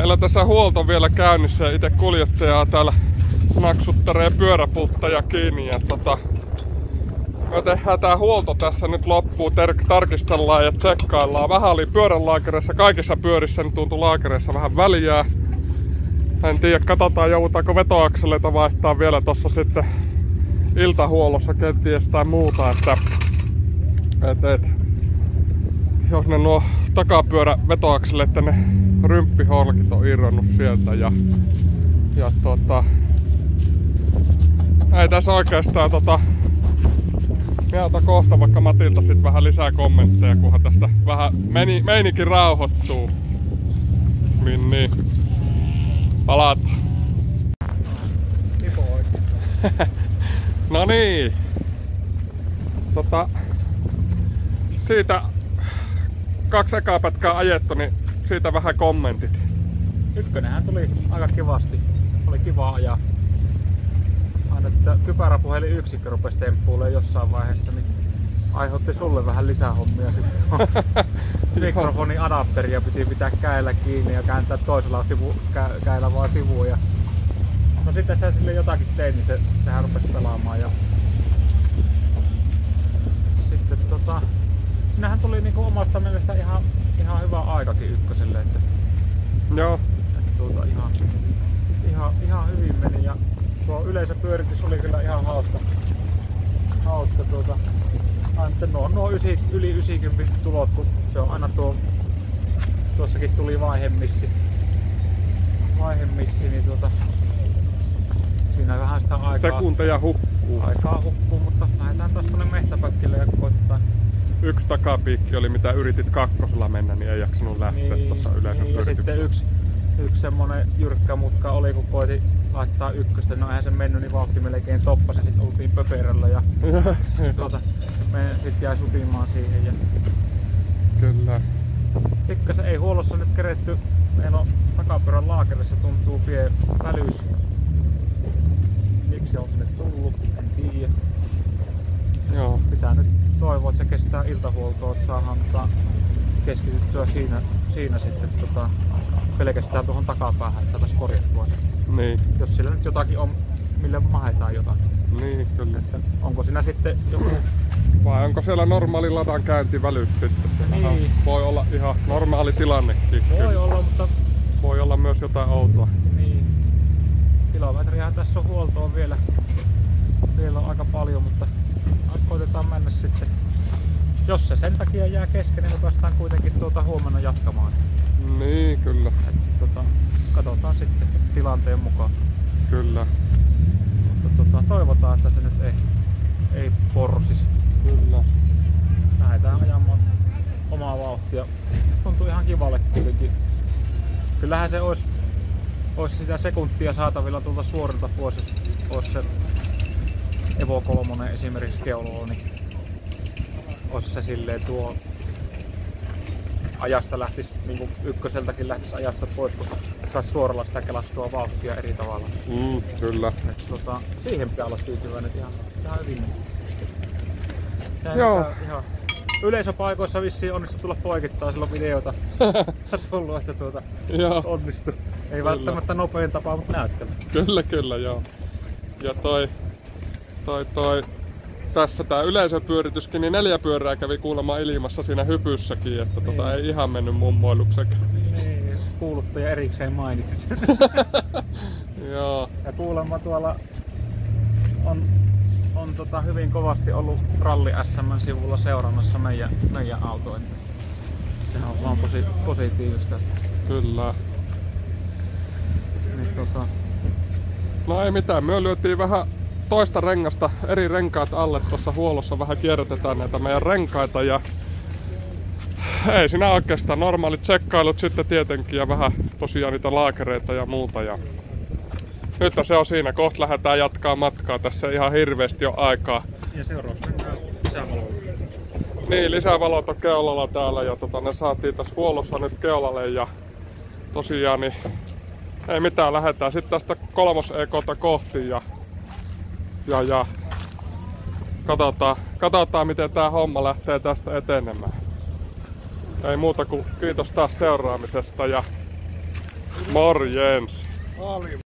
Meillä tässä huolto vielä käynnissä ja itse kuljettajaa täällä naksuttaree pyöräpultteja kiinni. Ja me tehdään tää huolto tässä nyt loppuun, tarkistellaan ja tsekkaillaan. Vähän oli pyöränlaakereissa, kaikissa pyörissä nyt tuntui laakereissa vähän väliä. En tiedä, katsotaan joudutaanko vetoakseleita vaihtaa vielä tossa sitten iltahuollossa kenties tai muuta, että jos ne nuo takapyörä vetoakseleiden ne rymppiholkit on irronnut sieltä ja ei tässä oikeastaan minä otan kohta vaikka Matilta sit vähän lisää kommentteja, kunhan tästä vähän meinikin rauhoittuu. Niin. Palaat. No niin. Siitä 2 ekaa pätkää ajettu, niin siitä vähän kommentit. Ykkönenhän tuli aika kivasti. Oli kiva ajaa. Aina että kypäräpuhelin yksikkö rupesi temppuilemaan jossain vaiheessa, niin aiheutti sulle vähän lisähommia sitten. Mikrofonin adapteria piti pitää käellä kiinni ja kääntää toisella käellä vaan sivuun. Ja no sitten sä sille jotakin teit, niin sehän rupesi pelaamaan. Ja sitten minähän tuli niinku omasta mielestä ihan hyvä aikakin ykköselle. Että, joo. Että ihan hyvin meni ja tuo yleisöpyöritys oli kyllä ihan hauska. Nuo yli 90 tulot, kun se on aina tuossakin tuli vaihemissi, niin siinä vähän sitä aikaa. Sekunteja hukkuu. Aikaa hukkuu, mutta lähdetään taas tonne mehtäpätkille ja koittaa. Yksi takapiikki oli mitä yritit kakkosella mennä, niin ei jaksanut lähteä niin, tuossa yleisöpyörityksessä. Ja sitten yksi semmonen jyrkkä mutka oli, kun koitin laittaa ykköstä, no eihän se mennyt, niin vauhti melkein toppasi, sit oltiin pöperällä ja me sit jäi sutimaan siihen. Ja kyllä. Pikkasen ei huollossa nyt keretty, meillä on takapyörän laakerissa tuntuu pien välyys. Miksi on sinne tullut, en tiedä. Joo. Pitää nyt toivoa, että se kestää iltahuoltoa, että saadaan keskityttyä siinä sitten pelkästään tuohon takapäähän, että saataisiin korjattua se. Niin. Jos sillä nyt jotakin on, millä mahetaan jotakin. Niin, kyllä. Että onko siinä sitten joku... Vai onko siellä normaali ladan käyntivälys sitten? Niin. Voi olla ihan normaali tilannekin. Voi olla, mutta... Voi olla myös jotain outoa. Niin. Kilometriähän tässä on huoltoa vielä on aika paljon, mutta koitetaan mennä sitten. Jos se sen takia jää kesken, niin me päästään kuitenkin huomenna jatkamaan. Niin, kyllä. Katsotaan sitten tilanteen mukaan. Kyllä. Mutta toivotaan, että se nyt ei porsis. Kyllä. Lähdetään ajamaan omaa vauhtia. Tuntuu ihan kivalle kuitenkin. Kyllähän se olisi sitä sekuntia saatavilla tuolta suorilta pois, jos olisi se Evo 3 esimerkiksi keulalla, niin olisi se silleen tuo ajasta lähtisi, niin kuin ykköseltäkin lähtisi ajasta pois, kun saisi suoralla sitä kelastua vauhtia eri tavalla. Kyllä. Siihen pitää olla tyytyväinen ihan hyvin. Joo. Ihan yleisöpaikoissa vissiin onnistu tulla poikittaa silloin videota tullut, että onnistu. Ei kyllä. Välttämättä nopein tapa, mutta näyttävä. Kyllä, joo. Ja tässä tää yleisöpyörityskin, niin 4 pyörää kävi kuulemma ilmassa siinä hypyssäkin, että niin. Ei ihan mennyt mummoilukseksi. Niin, kuuluttaja erikseen mainitsi. Joo. Ja kuulemma tuolla on hyvin kovasti ollut Ralli SM:n sivulla seurannassa meidän auto, että sehän on vaan positiivista. Kyllä. Niin, no ei mitään, me lyötiin vähän toista rengasta, eri renkaat alle tuossa huollossa, vähän kierrätetään näitä meidän renkaita ja ei siinä oikeastaan normaalit tsekkailut sitten tietenkin ja vähän tosiaan niitä laakereita ja muuta. Ja nyt se on siinä, kohta lähdetään jatkaa matkaa, tässä ei ihan hirveästi ole aikaa. Ja seuraavaksi mennään lisävaloille. Niin, lisävalot on keulalla täällä ja ne saatiin tässä huollossa nyt keulalle ja tosiaan niin ei mitään, lähdetään sitten tästä 3 EK:ta kohti ja katsotaan miten tää homma lähtee tästä etenemään. Ei muuta kuin kiitos taas seuraamisesta ja Morjens. Paljon.